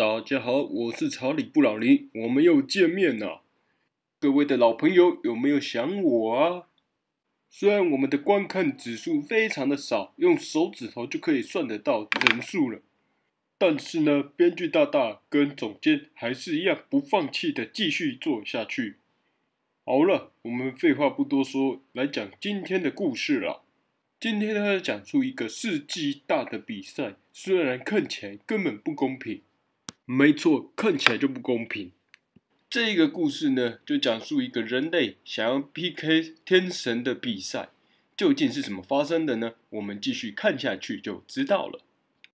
大家好，我是查理布朗尼，我们又见面了。各位的老朋友有没有想我啊？虽然我们的观看指数非常的少，用手指头就可以算得到人数了，但是呢，编剧大大跟总监还是一样不放弃的继续做下去。好了，我们废话不多说，来讲今天的故事了。今天他要讲述一个世纪大的比赛，虽然看起来根本不公平。没错，看起来就不公平。这个故事呢，就讲述一个人类想要 PK 天神的比赛，究竟是怎么发生的呢？我们继续看下去就知道了。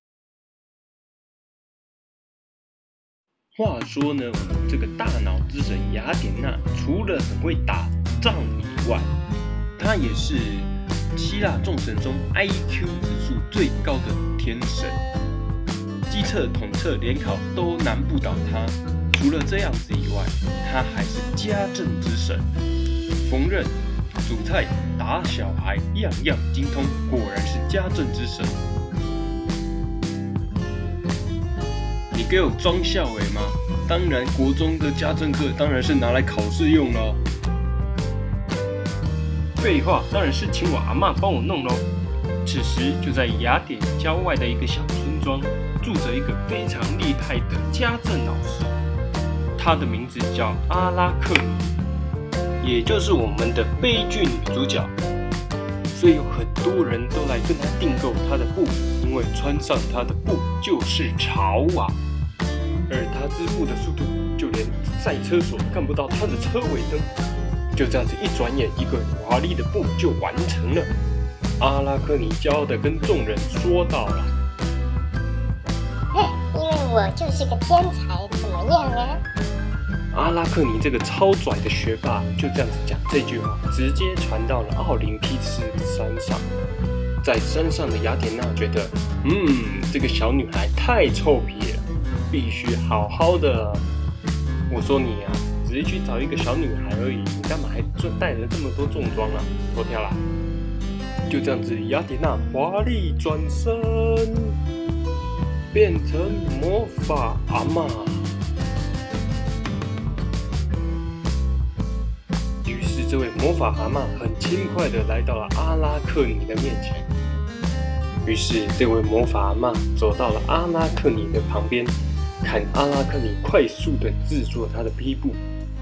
话说呢，我们这个大脑之神雅典娜，除了很会打仗以外，她也是希腊众神中 IQ 指数最高的天神。机测、统测、联考都难不倒他。除了这样子以外，他还是家政之神，缝纫、煮菜、打小孩，样样精通，果然是家政之神。你给我装笑吗？当然，国中的家政课当然是拿来考试用咯。废话，当然是请我阿嬷帮我弄咯。此时就在雅典郊外的一个小村庄，住着一个非常厉害的家政老师，她的名字叫阿拉克尼，也就是我们的悲剧女主角。所以有很多人都来跟她订购她的布，因为穿上她的布就是潮啊。而她织布的速度，就连赛车手看不到她的车尾灯。就这样子，一转眼，一个华丽的布就完成了。阿拉克尼骄傲地跟众人说道了：“ 因为我就是个天才，怎么样啊？” 阿拉克尼这个超拽的学霸就这样子讲这句话，直接传到了奥林匹斯山上。在山上的雅典娜觉得，这个小女孩太臭屁了，必须好好的。我说你啊，只是去找一个小女孩而已，你干嘛还带了这么多重装啊？脱掉啦！就这样子，雅典娜华丽转身，变成魔法阿嬷。于是，这位魔法阿嬷很轻快地来到了阿拉克尼的面前。于是，这位魔法阿嬷走到了阿拉克尼的旁边，看阿拉克尼快速地制作他的披布。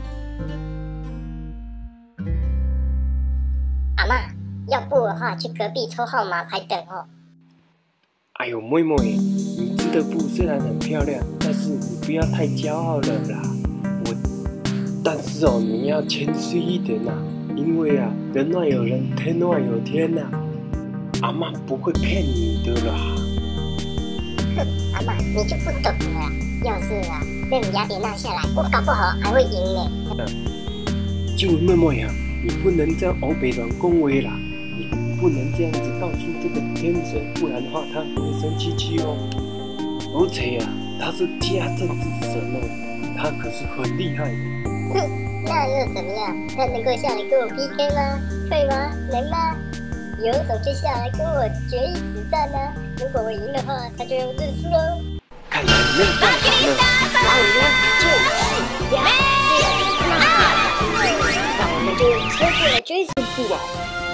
阿嬷，要不的话，去隔壁抽号码牌等哦。 哎呦，妹妹，你织的布虽然很漂亮，但是你不要太骄傲了啦。但是哦，你要谦虚一点啦，因为啊，人外有人，天外有天呐。阿嬷不会骗你的啦。 哼，阿嬷，你就不懂了啦。要是啊，让雅典娜下来，我搞不好还会赢呢。 这位妹妹啊，你不能这样欧北乱恭维啦。不能这样子告诉这个天神，不然的话他会生气哦。而且啊，他是家政之神哦，他可是很厉害的。 那又怎么样？他能够下来跟我 PK 吗？会吗？能吗？有种就下来跟我决一死战啊！如果我赢的话，他就要认输喽。 看来没有办法了， 老娘就是雅典娜，那我们就用车子来决胜负吧。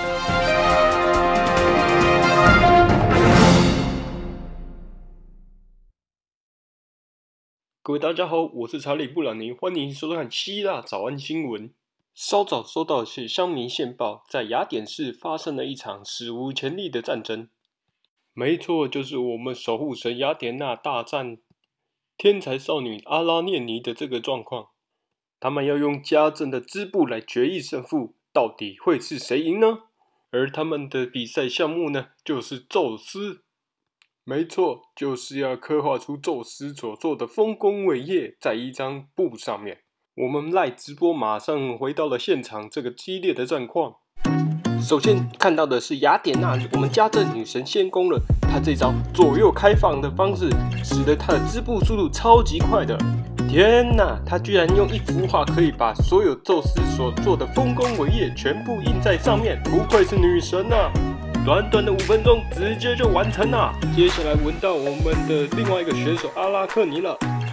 各位大家好，我是查理布朗尼，欢迎收看希腊早安新闻。稍早收到的是乡民线报，在雅典市发生了一场史无前例的战争。没错，就是我们守护神雅典娜大战天才少女阿拉涅尼的这个状况。他们要用家政的织布来决一胜负，到底会是谁赢呢？而他们的比赛项目呢，就是宙斯。没错，就是要刻画出宙斯所做的丰功伟业在一张布上面。我们赖直播马上回到了现场，这个激烈的战况。首先看到的是雅典娜，我们家政女神先攻了。她这招左右开放的方式，使得她的织布速度超级快的。天哪，她居然用一幅画可以把所有宙斯所做的丰功伟业全部印在上面，不愧是女神啊！短短的5分钟，直接就完成了。接下来轮到我们的另外一个选手阿拉克尼了。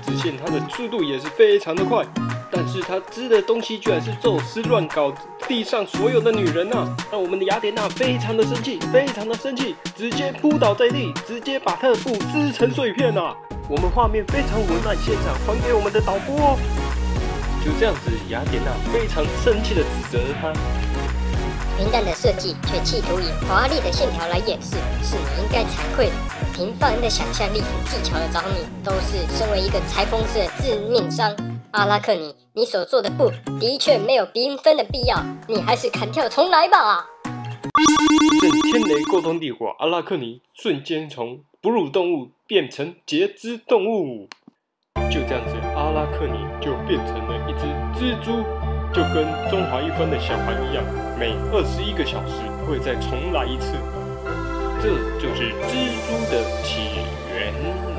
只见他的速度也是非常的快，但是他织的东西居然是宙斯乱搞地上所有的女人啊！让我们的雅典娜非常的生气，非常的生气，直接扑倒在地，直接把他的布撕成碎片啊！我们画面非常文案，现场还给我们的导播。就这样子，雅典娜非常生气的指责他。 平淡的设计却企图以华丽的线条来掩饰，是你应该惭愧的。平凡的想象力和技巧的着迷，都是身为一个裁缝师的致命伤。阿拉克尼，你所做的布的确没有缤纷的必要，你还是砍跳重来吧。 一阵天雷勾动地火，阿拉克尼瞬间从哺乳动物变成节肢动物。就这样子，阿拉克尼就变成了一只蜘蛛，就跟中华一番的小孩一样，每21个小时会再重来一次。这就是蜘蛛的起源。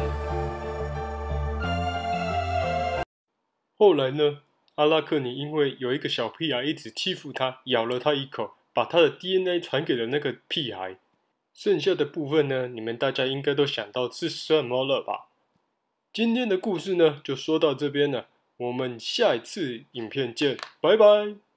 后来呢，阿拉克尼因为有一个小屁孩一直欺负他，咬了他一口，把他的 DNA 传给了那个屁孩。剩下的部分呢，你们大家应该都想到是什么了吧？今天的故事呢，就说到这边了，我们下一次影片见，拜拜。